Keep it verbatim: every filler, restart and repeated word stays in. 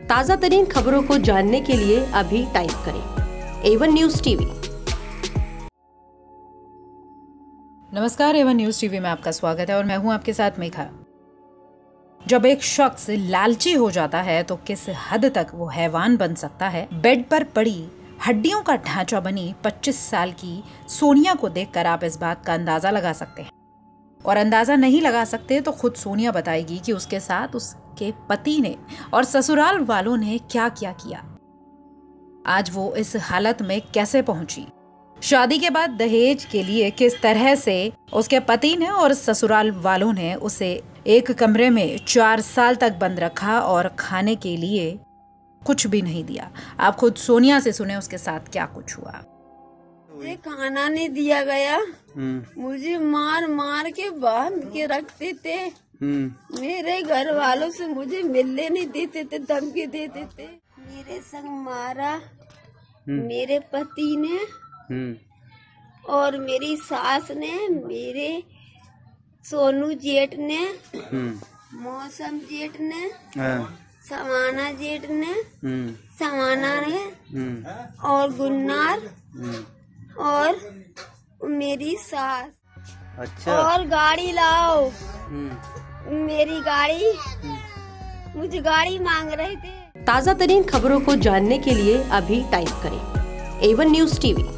ताज़ा तरीन खबरों को जानने के लिए अभी टाइप करें एवन न्यूज टीवी। नमस्कार, एवन न्यूज टीवी में आपका स्वागत है और मैं हूं आपके साथ मेघा। जब एक शख्स लालची हो जाता है तो किस हद तक वो हैवान बन सकता है। बेड पर पड़ी हड्डियों का ढांचा बनी पच्चीस साल की सोनिया को देखकर आप इस बात का अंदाजा लगा सकते हैं, और अंदाजा नहीं लगा सकते तो खुद सोनिया बताएगी कि उसके साथ उसके पति ने और ससुराल वालों ने क्या क्या किया। आज वो इस हालत में कैसे पहुंची, शादी के बाद दहेज के लिए किस तरह से उसके पति ने और ससुराल वालों ने उसे एक कमरे में चार साल तक बंद रखा और खाने के लिए कुछ भी नहीं दिया। आप खुद सोनिया से सुने उसके साथ क्या कुछ हुआ। मुझे खाना नहीं दिया गया, मुझे मार मार के बांध के रखते थे। मेरे घर वालों से मुझे मिलने नहीं देते थे, धमकी देते थे। मेरे संग मारा मेरे पति ने और मेरी सास ने, मेरे सोनू जेठ ने, मौसम जेठ ने, समाना जेठ ने, समाना ने और गुन्नार और मेरी सास। अच्छा। और गाड़ी लाओ, मेरी गाड़ी, मुझे गाड़ी मांग रहे थे। ताज़ा तरीन खबरों को जानने के लिए अभी टाइप करें एवन न्यूज टीवी।